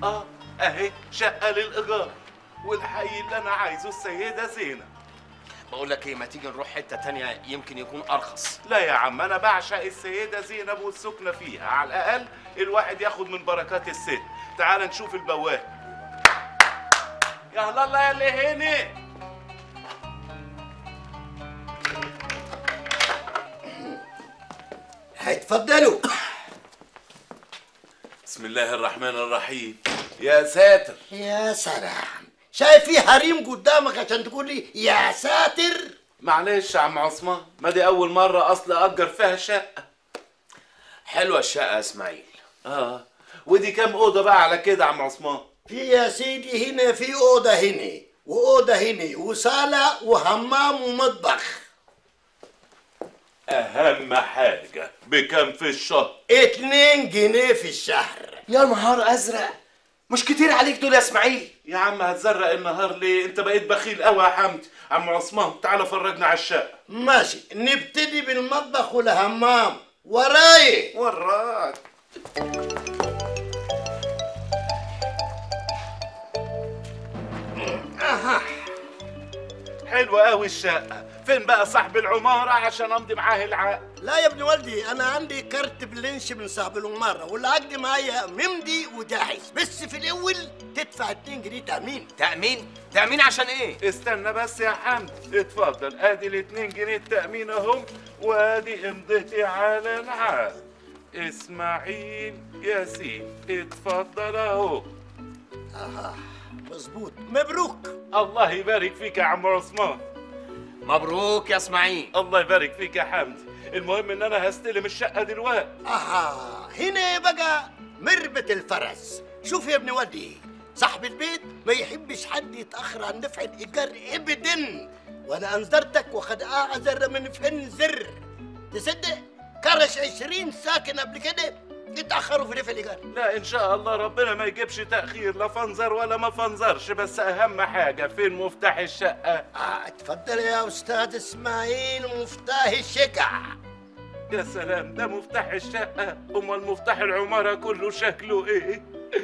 اه اهي شقه للايجار، والحي اللي انا عايزه السيده زينب. بقول لك ايه، ما تيجي نروح حته تانية يمكن يكون ارخص. لا يا عم، انا بعشق السيده زينب والسكنه فيها، على الاقل الواحد ياخد من بركات الست. تعال نشوف البواب. يا الله يا اللي هنا. هيتفضلوا. بسم الله الرحمن الرحيم. يا ساتر يا سلام، شايف في حريم قدامك عشان تقول لي يا ساتر؟ معلش يا عم عثمان، ما دي اول مره اصل اجر فيها شقه. حلوه الشقه يا اسماعيل. ودي كام اوضه بقى على كده يا عم عثمان؟ في يا سيدي هنا في اوضه هنا واوضه هنا وصاله وحمام ومطبخ. اهم حاجه بكام في الشهر؟ 2 جنيه في الشهر. يا نهار ازرق، مش كتير عليك دول يا اسماعيل؟ يا عم هتزرق النهار ليه؟ انت بقيت بخيل قوي يا حمدي. عم عثمان تعالى فرجنا على الشقه. ماشي، نبتدي بالمطبخ والحمام. وراي. وراك. حلوة قوي الشقة. فين بقى صاحب العمارة عشان امضي معاه العقد؟ لا يا ابن والدي، انا عندي كارت بلنش من صاحب العمارة والعقد معايا ممضي وجاهز، بس في الاول تدفع 2 جنيه تأمين. تأمين عشان ايه؟ استنى بس يا حمد، اتفضل ادي ال2 جنيه التأمين اهم، وادي امضتي على العقد. اسماعيل ياسين، اتفضل اهو. مظبوط، مبروك. الله يبارك فيك يا عم عثمان. مبروك يا اسماعيل. الله يبارك فيك يا حمدي. المهم ان انا هستلم الشقة دلوقتي. هنا بقى مربط الفرس. شوف يا ابن والدي، صاحب البيت ما يحبش حد يتأخر عن دفع الإيجار أبدا، وأنا أنذرتك وقد أعذر من فن زر. تصدق كرش 20 ساكن قبل كده يتأخروا في دفع الإيجار. لا ان شاء الله ربنا ما يجيبش تأخير، لا فنزر ولا ما فنزرش، بس اهم حاجة فين مفتاح الشقة؟ اتفضل يا أستاذ إسماعيل، مفتاح الشقة. يا سلام، ده مفتاح الشقة؟ امال مفتاح العمارة كله شكله ايه؟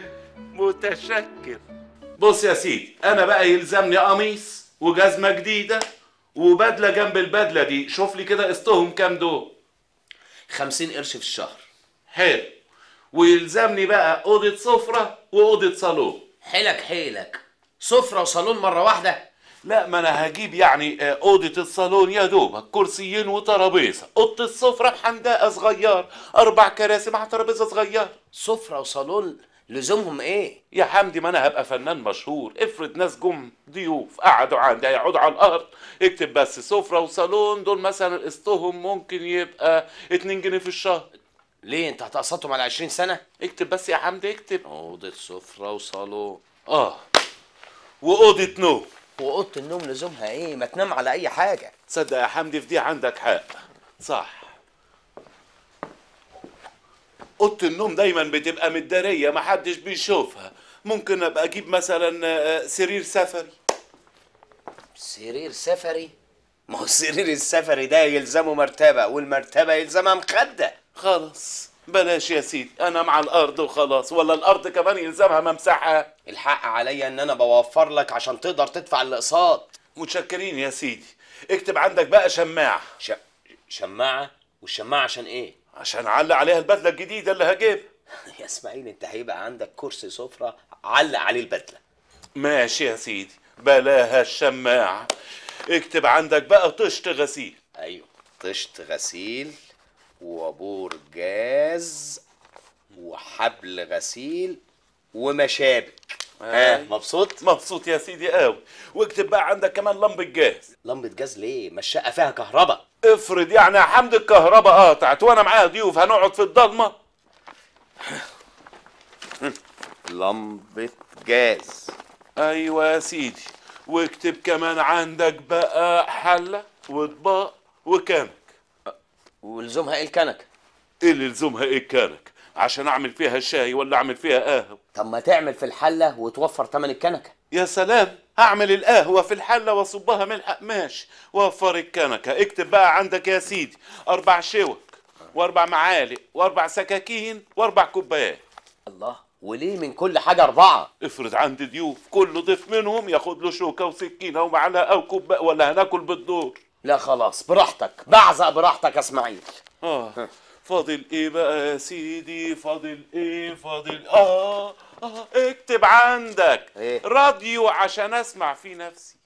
متشكر. بص يا سيدي، انا بقى يلزمني قميص وجزمة جديدة وبدلة جنب البدلة دي. شوف لي كده قسطهم كام دول؟ 50 قرش في الشهر. حلو. ويلزمني بقى أوضة سفرة وأوضة صالون. حيلك سفرة وصالون مرة واحدة؟ لا، ما أنا هجيب يعني أوضة الصالون يا دوبك كرسيين وترابيزة، أوضة السفرة حندقة صغير 4 كراسي مع ترابيزة صغير. سفرة وصالون لزومهم إيه؟ يا حمدي ما أنا هبقى فنان مشهور، افرض ناس جم ضيوف قعدوا عندي هيقعدوا على الأرض، اكتب بس سفرة وصالون، دول مثلا قسطهم ممكن يبقى 2 جنيه في الشهر. ليه انت هتقسطهم على 20 سنة؟ اكتب بس يا حمدي، اكتب. أوضة سفرة وصالون. وأوضة نوم. وأوضة النوم لزومها ايه؟ ما تنام على أي حاجة. تصدق يا حمدي في دي عندك حق، صح. أوضة النوم دايما بتبقى متدارية محدش بيشوفها. ممكن أبقى أجيب مثلا سرير سفري. سرير سفري؟ ما هو السرير السفري ده يلزمه مرتبة، والمرتبة يلزمها مخدة. خلاص بلاش يا سيدي، أنا مع الأرض وخلاص. ولا الأرض كمان يلزمها ممسحة؟ الحق عليا إن أنا بوفر لك عشان تقدر تدفع الأقساط. متشكرين يا سيدي. اكتب عندك بقى شماعة. شماعة؟ والشماعة عشان إيه؟ عشان أعلق عليها البدلة الجديدة اللي هجيبها. يا إسماعيل أنت هيبقى عندك كرسي سفرة علق عليه البدلة. ماشي يا سيدي، بلاها الشماعة. اكتب عندك بقى طشت غسيل. أيوه، طشت غسيل وبور جاز وحبل غسيل ومشابك. مبسوط؟ مبسوط يا سيدي قوي. واكتب بقى عندك كمان لمبة جاز. لمبة جاز ليه؟ ما الشقة فيها كهرباء. افرض يعني يا حمد الكهرباء قطعت وانا معايا ضيوف، هنقعد في الضلمة؟ لمبة جاز. ايوه يا سيدي. واكتب كمان عندك بقى حلة واطباق وكنك. ولزومها ايه الكنكة؟ ايه اللي لزومها ايه الكنك؟ عشان اعمل فيها شاي ولا اعمل فيها قهوة؟ طب ما تعمل في الحلة وتوفر تمن الكنكة. يا سلام، هعمل القهوة في الحلة واصبها ملح، ماشي، وفر الكنكة. اكتب بقى عندك يا سيدي 4 شوك و4 معالق و4 سكاكين و4 كوبايات. الله، وليه من كل حاجة 4؟ افرض عندي ضيوف، كل ضيف منهم ياخد له شوكة وسكينة ومعلقة وكوباية، ولا هناكل بالدور؟ لا خلاص براحتك، بعزق براحتك يا اسماعيل. فاضل ايه بقى يا سيدي؟ فاضل ايه؟ اكتب عندك إيه؟ راديو عشان اسمع فيه نفسي.